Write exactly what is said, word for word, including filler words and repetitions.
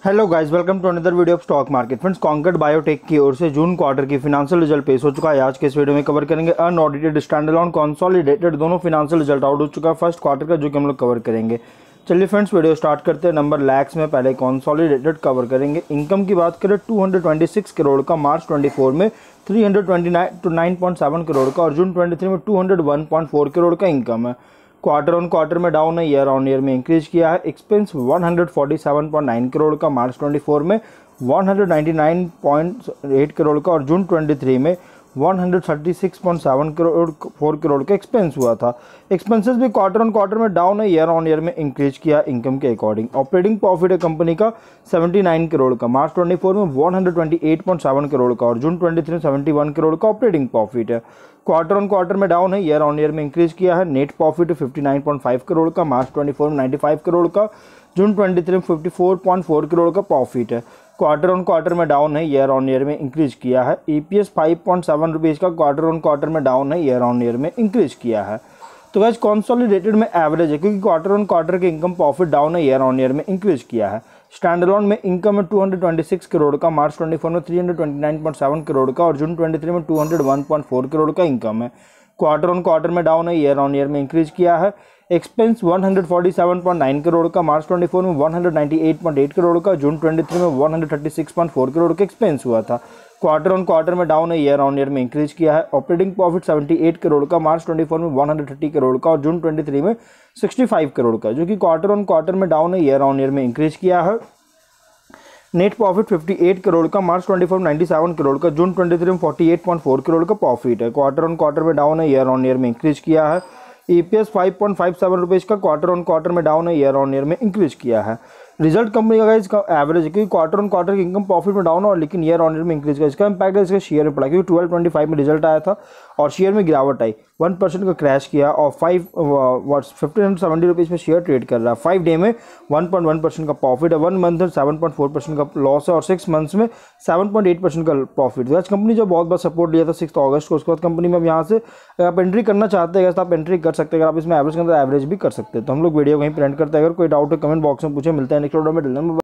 Hello guys, welcome to another video of stock market. Friends, Concord Biotech की ओर से June quarter की financial result पेश हो चुका है। आज के इस वीडियो में कवर करेंगे अनऑडिटेड, स्टैंडअलोन, कंसोलिडेटेड दोनों फिनेंशियल रिजल्ट आउट हो चुका है फर्स्ट क्वार्टर का, जो कि हम लोग कवर करेंगे। चलिए फ्रेंड्स, वीडियो स्टार्ट करते हैं। नंबर लैक्स में पहले कंसोलिडेटेड कवर करेंगे। इनकम की बात करें दो सौ छब्बीस करोड़ का मार्च चौबीस में, तीन सौ उनतीस पॉइंट सात करोड़ का, और जून तेईस में दो सौ एक पॉइंट चार करोड़ का इनकम है। क्वार्टर ऑन क्वार्टर में डाउन है, ईयर ऑन ईयर में इंक्रीज किया है। एक्सपेंस एक सौ सैंतालीस पॉइंट नौ करोड़ का मार्च चौबीस में, एक सौ निन्यानवे पॉइंट आठ करोड़ का, और जून तेईस में एक सौ छत्तीस पॉइंट सात करोड़ चार करोड़ का एक्सपेंस हुआ था। एक्सपेंसेस भी क्वार्टर ऑन क्वार्टर में डाउन है, ईयर ऑन ईयर में इंक्रीज किया इनकम के अकॉर्डिंग। ऑपरेटिंग प्रॉफिट है कंपनी का उन्यासी करोड़ का, मार्च चौबीस में एक सौ अट्ठाईस पॉइंट सात करोड़ का, और जून तेईस में इकहत्तर करोड़ का ऑपरेटिंग प्रॉफिट है। क्वार्टर ऑन क्वार्टर में डाउन है, ईयर ऑन ईयर में इंक्रीज किया है। नेट प्रॉफिट उनसठ पॉइंट पाँच करोड़ का, मार्च चौबीस में पचानवे करोड़ का, जून तेईस में चौवन पॉइंट चार करोड़ का प्रॉफिट है। क्वार्टर ऑन क्वार्टर में डाउन है, ईयर ऑन ईयर में इंक्रीज किया है। ईपीएस पाँच पॉइंट सात रुपीस का क्वार्टर ऑन क्वार्टर में डाउन है, ईयर ऑन ईयर में इंक्रीज किया है। तो गाइस, कंसोलिडेटेड में एवरेज है, क्योंकि क्वार्टर ऑन क्वार्टर के इनकम प्रॉफिट डाउन है, ईयर ऑन ईयर में इंक्रीज किया है। स्टैंडअलोन में इनकम है दो सौ छब्बीस करोड़ का, मार्च चौबीस में तीन सौ उनतीस पॉइंट सात करोड़ का, और जून तेईस में दो सौ एक पॉइंट चार करोड़ का इनकम है। क्वार्टर ऑन क्वार्टर में डाउन है, ईयर ऑन ईयर में इंक्रीज किया है। एक्सपेंस एक सौ सैंतालीस पॉइंट नौ करोड़ का, मार्च चौबीस में एक सौ अट्ठानवे पॉइंट आठ करोड़ का, जून तेईस में एक सौ छत्तीस पॉइंट चार करोड़ का एक्सपेंस हुआ था। क्वार्टर ऑन क्वार्टर में डाउन है, ईयर ऑन ईयर में इंक्रीज किया है। ऑपरेटिंग प्रॉफिट अठहत्तर करोड़ का, मार्च चौबीस में एक सौ तीस करोड़ का, और जून तेईस में पैंसठ करोड़ का, जो कि क्वार्टर ऑन क्वार्टर में डाउन है, ईयर ऑन ईयर में इंक्रीज किया है। नेट प्रॉफिट अट्ठावन करोड़ का, मार्च चौबीस में सत्तानवे करोड़ का, जून तेईस में अड़तालीस पॉइंट चार करोड़ का प्रॉफिट है। क्वार्टर ऑन क्वार्टर में डाउन है, ईयर ऑन ईयर में इंक्रीज किया है। ईपीएस पाँच पॉइंट पाँच सात रुपीस का, क्वार्टर ऑन क्वार्टर में डाउन है, ईयर ऑन ईयर में इंक्रीज किया है। रिजल्ट कंपनी का इसका एवरेज है, क्योंकि क्वार्टर ऑन क्वार्टर की इनकम प्रॉफिट में डाउन है, और लेकिन ईयर ऑन ईयर में इंक्रीज किया। इसका इंपैक्ट है इसका शेयर में पड़ा, क्योंकि ट्वेल्व ट्वेंटी फाइव में रिजल्ट आया था और शेयर में गिरावट आई, वन परसेंट का क्रैश किया, और five what fifteen hundred seventy rupees में शेयर ट्रेड कर रहा है। फाइव डे में वन पॉइंट वन परसेंट का प्रॉफिट है, वन मंथ में सेवन पॉइंट फोर परसेंट का लॉस है, और सिक्स मंथ्स में सेवन पॉइंट एट परसेंट का प्रॉफिट है। आज कंपनी जो बहुत बड़ा सपोर्ट लिया था सिक्स अगस्त को, उसके बाद कंपनी में अब यहाँ से आप एंट्री करना चाहते हैं तो आप एंट्री कर सकते हैं। अगर आप इसमें एवरेज करते हैं एवरेज भी कर सकते हैं। तो हम लोग वीडियो कहीं प्रिंट करते हैं। अगर कोई डाउट है कमेंट बॉक्स में पूछे। मिलता है नेक्स्ट वीडियो में।